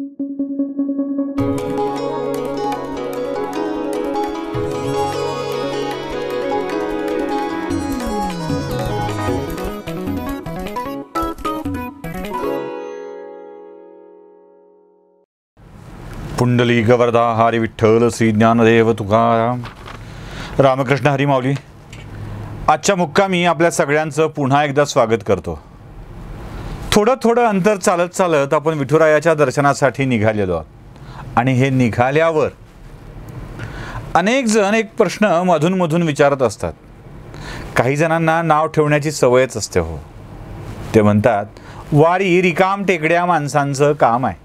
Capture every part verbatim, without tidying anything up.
पुंडलिक वरदा हरी विठ्ठल श्री ज्ञानदेव तुकाराम रामकृष्ण हरी माऊली. आजच्या मुक्कामी आपल्या सगळ्यांचं पुन्हा एकदा स्वागत करतो. थोडं थोडं अंतर चालत चालत आपण विठुरायाच्या दर्शनासाठी निघालेलो आहोत आणि हे निघाल्यावर अनेक जण एक प्रश्न मधून मधून विचारत असतात. काही जणांना नाव ठेवण्याची सवयच असते. हो, ते म्हणतात वारी रिकाम टेकड्या माणसांचं काम आहे.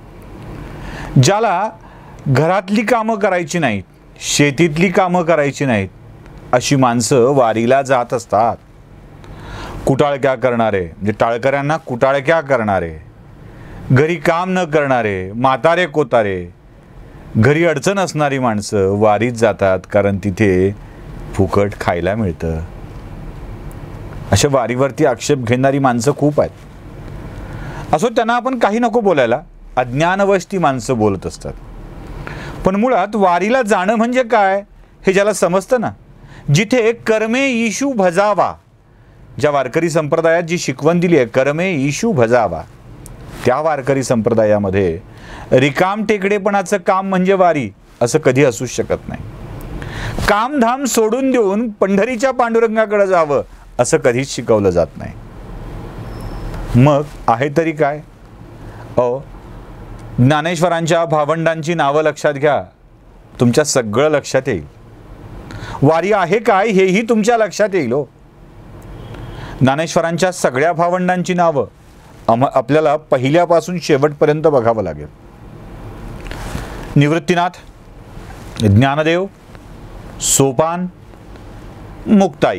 ज्याला घरातली कामं करायची नाहीत, शेतीतली कामं करायची नाहीत, अशी माणसं वारीला जात असतात. कुटाळक्या करणारे म्हणजे टाळकऱ्यांना कुटाळक्या करणारे, घरी काम न करणारे, म्हातारे कोतारे, घरी अडचण असणारी माणसं वारीत जातात, कारण तिथे फुकट खायला मिळतं. अशा वारीवरती आक्षेप घेणारी माणसं खूप आहेत. असो, त्यांना आपण काही नको बोलायला, अज्ञानवश ती माणसं बोलत असतात. पण मुळात वारीला जाणं म्हणजे काय हे ज्याला समजतं ना, जिथे कर्मे ईशू भजावा, ज्या वारकरी संप्रदायात जी शिकवण दिली आहे कर्मे ईशू भजावा, त्या वारकरी संप्रदायामध्ये रिकाम टेकडेपणाचं काम म्हणजे वारी असं कधी असूच शकत नाही. कामधाम सोडून देऊन पंढरीच्या पांडुरंगाकडे जावं असं कधीच शिकवलं जात नाही. मग आहे तरी काय? अहो, ज्ञानेश्वरांच्या भावंडांची नावं लक्षात घ्या, तुमच्या सगळं लक्षात येईल. वारी आहे काय हेही तुमच्या लक्षात येईल. हो, ज्ञानेश्वरांच्या सगळ्या भावंडांची नावं आम आपल्याला पहिल्यापासून शेवटपर्यंत बघावं लागेल. निवृत्तीनाथ, ज्ञानदेव, सोपान, मुक्ताई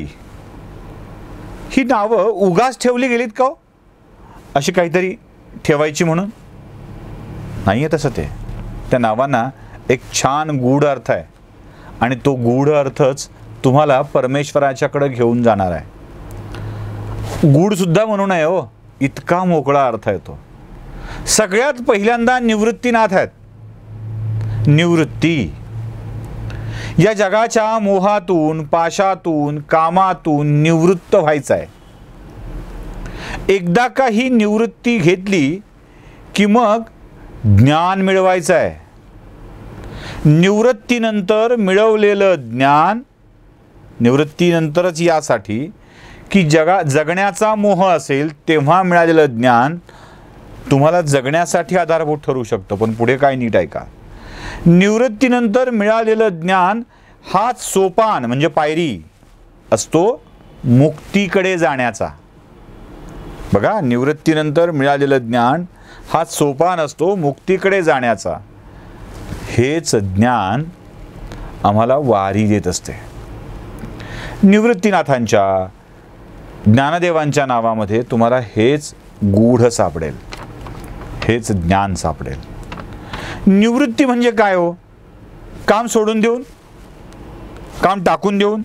ही नावं उगाच ठेवली गेलीत का? अशी काहीतरी ठेवायची म्हणून नाही आहे तसं. ते त्या नावांना एक छान गूढ अर्थ आहे आणि तो गूढ अर्थच तुम्हाला परमेश्वराच्याकडे घेऊन जाणार आहे. गूढ सुद्धा म्हणू नये हो, इतका मोकळा अर्थ आहे तो. सगळ्यात पहिल्यांदा निवृत्तीनाथ आहेत. निवृत्ती, या जगाच्या मोहातून, पाशातून, कामातून निवृत्त व्हायचं आहे. एकदा का ही निवृत्ती घेतली की मग ज्ञान मिळवायचं आहे. निवृत्तीनंतर मिळवलेलं ज्ञान, निवृत्तीनंतरच यासाठी की जगा जगण्याचा मोह असेल तेव्हा मिळालेलं ज्ञान तुम्हाला जगण्यासाठी आधारभूत ठरू शकतं. पण पुढे काय नीट आहे का? निवृत्तीनंतर मिळालेलं ज्ञान हाच सोपान म्हणजे पायरी असतो मुक्तीकडे जाण्याचा. बघा, निवृत्तीनंतर मिळालेलं ज्ञान हा सोपान असतो मुक्तीकडे जाण्याचा. हेच ज्ञान आम्हाला वारी देत असते. निवृत्तीनाथांच्या, ज्ञानदेवांच्या नावामध्ये तुम्हाला हेच गूढ सापडेल, हेच ज्ञान सापडेल. निवृत्ती म्हणजे काय हो? काम सोडून देऊन, काम टाकून देऊन,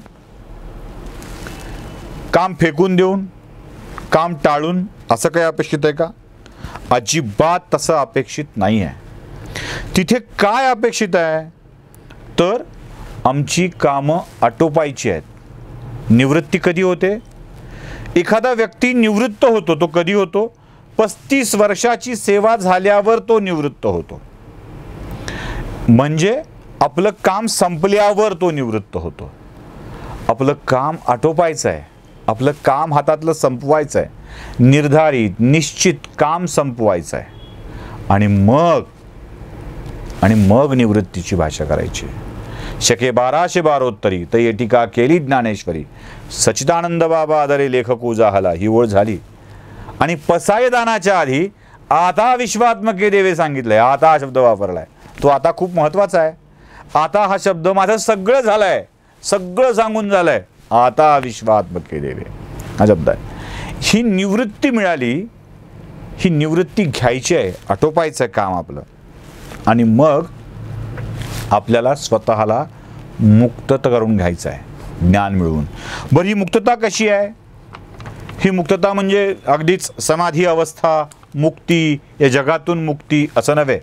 काम फेकून देऊन, काम टाळून असं काही अपेक्षित आहे का? अजिबात तसं अपेक्षित नाही आहे. तिथे काय अपेक्षित आहे तर आमची कामं आटोपायची आहेत. निवृत्ती कधी होते? एखादा व्यक्ती निवृत्त होतो, तो कधी होतो? पस्तीस वर्षाची सेवा झाल्यावर तो निवृत्त होतो. म्हणजे आपलं काम संपल्यावर तो निवृत्त होतो. आपलं काम आटोपायचं आहे, आपलं काम हातातलं संपवायचं आहे, निर्धारित निश्चित काम संपवायचं आहे आणि मग आणि मग निवृत्तीची भाषा करायची. शके बाराशे बारोत्तरी तर ये टीका केली ज्ञानेश्वरी, सच्चिदानंद बाबा आदरे लेखक जाहला, ही ओळ झाली. आणि पसायदानाच्या आधी आता विश्वात्मके देवे सांगितलंय. आता हा शब्द वापरलाय, तो आता खूप महत्वाचा आहे. आता हा शब्द माझं सगळं झालंय, सगळं सांगून झालंय, आता विश्वात्मके देवे हा शब्द आहे. ही निवृत्ती मिळाली, ही निवृत्ती घ्यायची आहे, आटोपायचं आहे काम आपलं आणि मग आपल्याला स्वतःला मुक्त करून घ्यायचं आहे ज्ञान मिळवून. बरं, ही मुक्तता कशी आहे? ही मुक्तता म्हणजे अगदीच समाधी अवस्था मुक्ती, या जगातून मुक्ती असं नव्हे.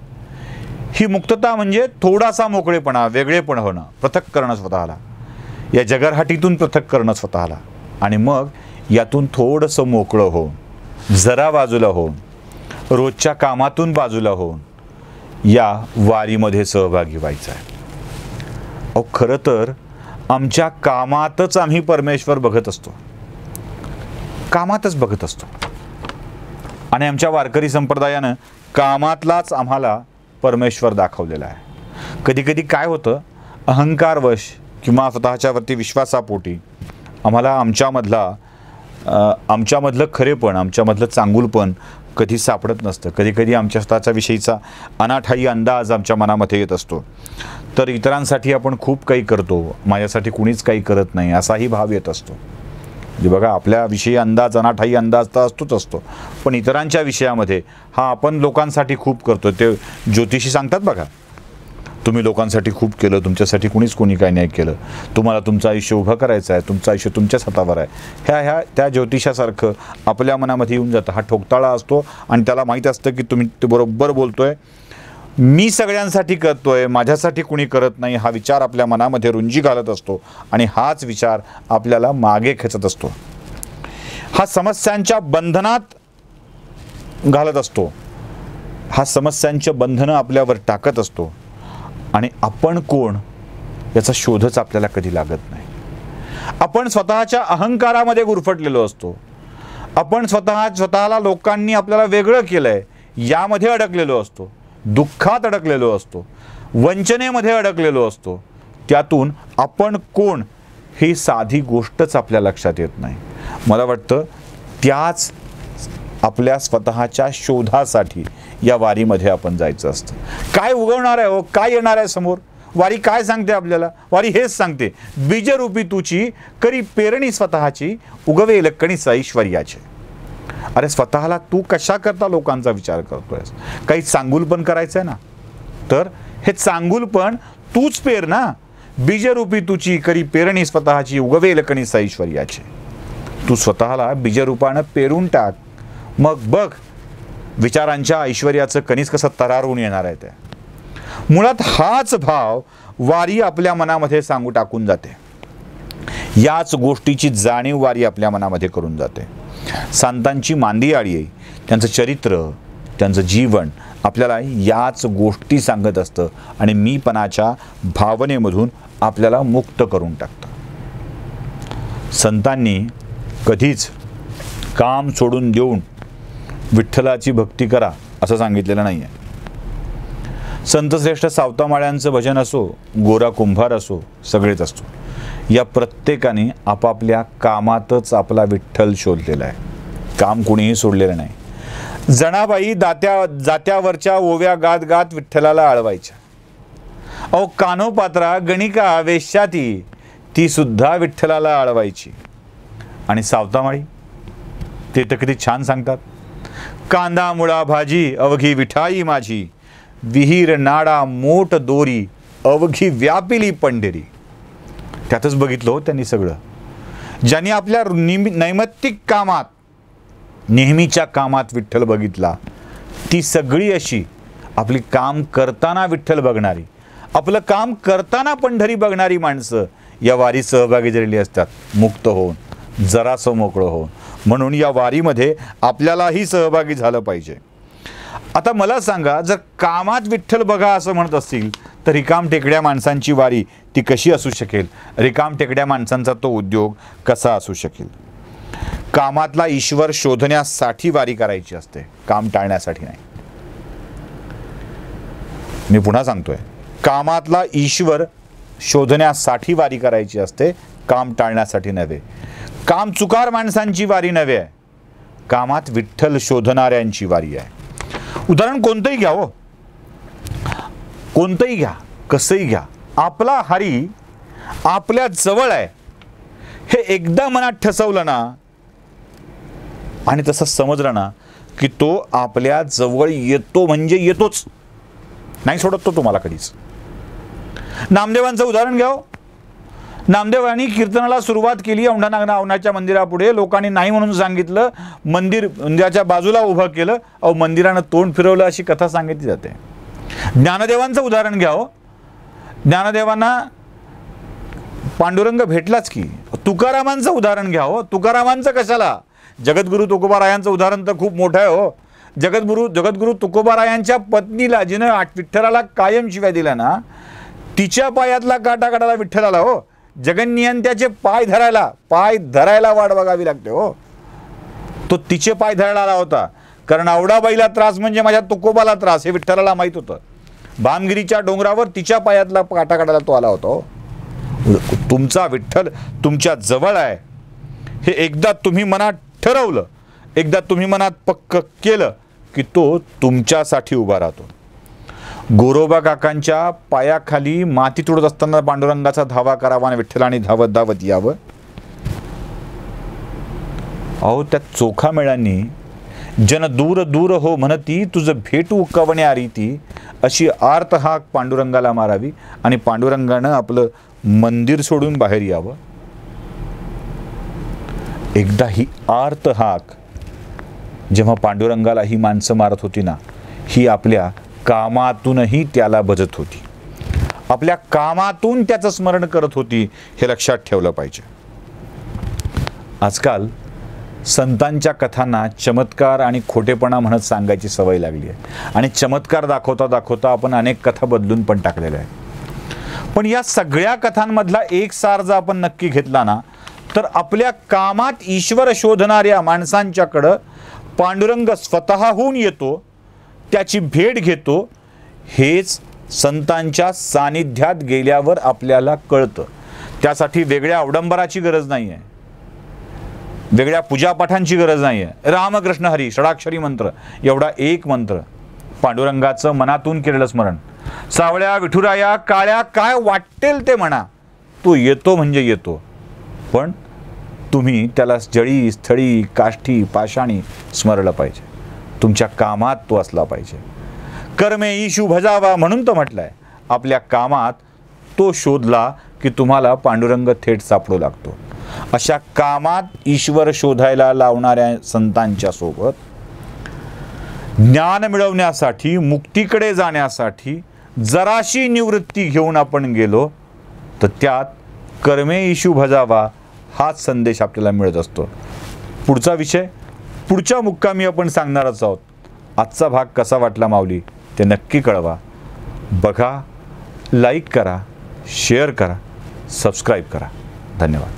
ही मुक्तता म्हणजे थोडासा मोकळेपणा, वेगळेपण होणं, पृथक करणं स्वतःला, या जगरहाटीतून पृथक करणं स्वतःला, आणि मग यातून थोडंसं मोकळं होऊन, जरा बाजूला होऊन, रोजच्या कामातून बाजूला होऊन या वारीमध्ये सहभागी व्हायचं आहे. अहो खरं तर आमच्या कामातच आम्ही परमेश्वर बघत असतो, कामातच बघत असतो, आणि आमच्या वारकरी संप्रदायानं कामातलाच आम्हाला परमेश्वर दाखवलेला आहे. कधी कधी काय होतं, अहंकारवश किंवा स्वतःच्यावरती विश्वासापोटी आम्हाला आमच्यामधला आमच्यामधलं खरेपण, आमच्यामधलं चांगुलपण कधी सापडत नसतं. कधी कधी आमच्या स्वतःच्या विषयीचा अनाठायी अंदाज आमच्या मनामध्ये येत असतो. तर इतरांसाठी आपण खूप काही करतो, माझ्यासाठी कुणीच काही करत नाही असाही भाव येत असतो. म्हणजे बघा, आपल्याविषयी अंदाज, अनाठायी अंदाज तर असतोच असतो, पण इतरांच्या विषयामध्ये हा आपण लोकांसाठी खूप करतो. ते ज्योतिषी सांगतात बघा, तुम्ही लोकांसाठी खूप केलं, तुमच्यासाठी कुणीच कोणी काही नाही केलं, तुम्हाला तुमचं आयुष्य उभं करायचं आहे, तुमचं आयुष्य तुमच्याच हातावर आहे. ह्या ह्या त्या ज्योतिषासारखं आपल्या मनामध्ये येऊन जातं. हा ठोकताळा असतो आणि त्याला माहीत असतं की तुम्ही ते बरोबर बोलतोय, मी सगळ्यांसाठी करतोय, माझ्यासाठी कुणी करत नाही, हा विचार आपल्या मनामध्ये रुंजी घालत असतो आणि हाच विचार आपल्याला मागे खेचत असतो. हा समस्यांच्या बंधनात घालत असतो, हा समस्यांच्या बंधनं आपल्यावर टाकत असतो, आणि आपण कोण याचा शोधच आपल्याला कधी लागत नाही. आपण स्वतःच्या अहंकारामध्ये गुरफटलेलो असतो, आपण स्वतः स्वतःला लोकांनी आपल्याला वेगळं केलंय यामध्ये अडकलेलो असतो, दुःखात अडकलेलो असतो, वंचनेमध्ये अडकलेलो असतो. त्यातून आपण कोण ही साधी गोष्टच आपल्या लक्षात येत नाही. मला वाटतं त्याच आपल्या स्वतःच्या शोधासाठी या वारीमध्ये आपण जायचं असतं. काय उगवणार आहे हो, काय येणार आहे समोर, वारी काय सांगते आपल्याला? वारी हेच सांगते, बीजरूपी तुची करी पेरणी स्वतःची, उगवेल कणीस ऐश्वर्याचे. अरे स्वतःला तू कशा करता लोकांचा विचार करतोयस? काही चांगुलपण करायचं आहे ना, तर हे चांगुलपण तूच पेर ना. बीजरूपी तुची करी पेरणी स्वतःची, उगवेल कणीस ऐश्वर्याचे. तू स्वतःला बीजरूपानं पेरून टाक, मग बघ विचारांच्या ऐश्वर्याचं कणीस कसं तरारून येणार आहे. ते मुळात हाच भाव वारी आपल्या मनामध्ये सांगू टाकून जाते. याच गोष्टीची जाणीव वारी आपल्या मनामध्ये करून जाते. संतांची मांदियाळी आहे, त्यांचं चरित्र, त्यांचं जीवन आपल्याला याच गोष्टी सांगत असतं आणि मीपणाच्या भावनेमधून आपल्याला मुक्त करून टाकतं. संतांनी कधीच काम सोडून देऊन विठ्ठलाची भक्ती करा असं सांगितलेलं नाही आहे. संतश्रेष्ठ सावतामाळ्यांचं भजन असो, गोरा कुंभार असो, सगळेच असतो, या प्रत्येकाने आपापल्या कामातच आपला विठ्ठल शोधलेला आहे. काम कुणीही सोडलेलं नाही. जणाबाई दात्या जात्यावरच्या ओव्या गात गात विठ्ठलाला आळवायच्या. अहो कानोपात्रा गणिका वेश्याती ती सुद्धा विठ्ठलाला आळवायची. आणि सावतामाळी ते तर किती छान सांगतात, कांदा मुळा भाजी अवघी विठाई माझी, विहीर नाडा मोठ दोरी अवघी व्यापिली पंढरी. त्यातच बघितलं हो त्यांनी सगळं. ज्यांनी आपल्या नैमित्तिक कामात, नेहमीच्या कामात विठ्ठल बघितला, ती सगळी अशी आपली काम करताना विठ्ठल बघणारी, आपलं काम करताना पंढरी बघणारी माणसं या वारीत सहभागी झालेली असतात, मुक्त होऊन, जरासं मोकळं होऊन. म्हणून या वारीमध्ये आपल्यालाही सहभागी झालं पाहिजे. आता मला सांगा, जर कामात विठ्ठल बघा असं म्हणत असतील तर रिकाम टेकड्या माणसांची वारी ती कशी असू शकेल? रिकाम टेकड्या माणसांचा तो उद्योग कसा असू शकेल? कामातला ईश्वर शोधण्यासाठी वारी करायची असते, काम टाळण्यासाठी नाही. मी पुन्हा सांगतोय, कामातला ईश्वर शोधण्यासाठी वारी करायची असते, काम टाळण्यासाठी नव्हे. काम चुकार माणसांची वारी नव्हे, कामात विठ्ठल शोधणाऱ्यांची वारी आहे. उदाहरण कोणतंही घ्या हो, कोणतंही घ्या, कसंही घ्या, आपला हरी आपल्या जवळ आहे हे एकदा मनात ठसवलं ना आणि तसं समजलं ना की तो आपल्या जवळ येतो म्हणजे येतोच, नाही सोडत तो तुम्हाला कधीच. नामदेवांचं उदाहरण घ्या. नामदेवांनी कीर्तनाला सुरुवात केली औंढा नागनाथच्या मंदिरापुढे. लोकांनी नाही म्हणून सांगितलं, मंदिर मंदिराच्या बाजूला उभं केलं, अहो मंदिरानं तोंड फिरवलं, अशी कथा सांगितली जाते. ज्ञानदेवांचं उदाहरण घ्या. हो, ज्ञानदेवांना पांडुरंग भेटलाच की. तुकारामांचं उदाहरण घ्या. हो, तुकारामांचं कशाला, जगद्गुरु तुकोबारायांचं उदाहरण तर खूप मोठं आहे. हो, जगद्गुरु जगद्गुरु तुकोबारायांच्या पत्नीला जिनं विठ्ठलाला कायम शिव्या दिल्या ना, तिच्या पायातला काटा काढायला विठ्ठलाला. हो, जगन्नियंत्याचे पाय धरायला पाय धरायला वाट बघावी लागते. हो, तो तिचे पाय धरायला आला होता, कारण आवडाबाईला त्रास म्हणजे माझ्या तुकोबाला त्रास हे विठ्ठलाला माहीत होतं. भामगिरीच्या डोंगरावर तिच्या पायातला काटा काढायला तो आला होता. हो, तुमचा विठ्ठल तुमच्या जवळ आहे हे एकदा तुम्ही मनात ठरवलं, एकदा तुम्ही मनात पक्क केलं की तो तुमच्यासाठी उभा राहतो. गोरोबा काकांच्या पायाखाली माती तुडत असताना पांडुरंगाचा धावा करावा आणि विठ्ठलाने धावत धावत यावं. अहो, त्या चोखामेळांनी जन दूर दूर हो म्हणती तुझं भेटू कवण्या रीती, अशी आर्त हाक पांडुरंगाला मारावी आणि पांडुरंगानं आपलं मंदिर सोडून बाहेर यावं. एकदा ही आर्त हाक जेव्हा पांडुरंगाला ही माणसं मारत होती ना, ही आपल्या कामातूनही त्याला भजत होती, आपल्या कामातून त्याचं स्मरण करत होती, हे लक्षात ठेवलं पाहिजे. आजकाल संतांच्या कथांना चमत्कार आणि खोटेपणा म्हणत सांगायची सवय लागली आहे आणि चमत्कार दाखवता दाखवता आपण अनेक कथा बदलून पण टाकलेल्या आहेत. पण या सगळ्या कथांमधला एक सार जर आपण नक्की घेतला ना, तर आपल्या कामात ईश्वर शोधणाऱ्या माणसांच्याकडं पांडुरंग स्वतःहून येतो, त्याची भेट घेतो, हेच संतांच्या सानिध्यात गेल्यावर आपल्याला कळतं. त्यासाठी वेगळ्या अवडंबराची गरज नाही आहे, वेगळ्या पूजापाठांची गरज नाही आहे. रामकृष्ण हरी षडाक्षरी मंत्र एवढा एक मंत्र, पांडुरंगाचं मनातून केलेलं स्मरण, सावळ्या विठुराया काळ्या काय वाटेल ते म्हणा, तो येतो म्हणजे येतो. पण तुम्ही त्याला जळी स्थळी काष्ठी पाषाणी स्मरलं पाहिजे, तुमच्या कामात तो असला पाहिजे. कर्मे ईशू भजावा म्हणून तो म्हटलंय. आपल्या कामात तो शोधला की तुम्हाला पांडुरंग थेट सापडू लागतो. अशा कामात ईश्वर शोधायला लावणाऱ्या संतांच्या सोबत ज्ञान मिळवण्यासाठी, मुक्तीकडे जाण्यासाठी जराशी निवृत्ती घेऊन आपण गेलो तर त्यात कर्मे ईशू भजावा हाच संदेश आपल्याला मिळत असतो. पुढचा विषय पुढच्या मुक्कामी आपण सांगणारच आहोत. आजचा भाग कसा वाटला माऊली ते नक्की कळवा. बघा, लाईक करा, शेअर करा, सबस्क्राईब करा. धन्यवाद.